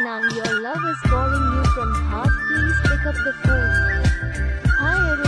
Anang, your love is calling you from heart. Please pick up the phone. Hi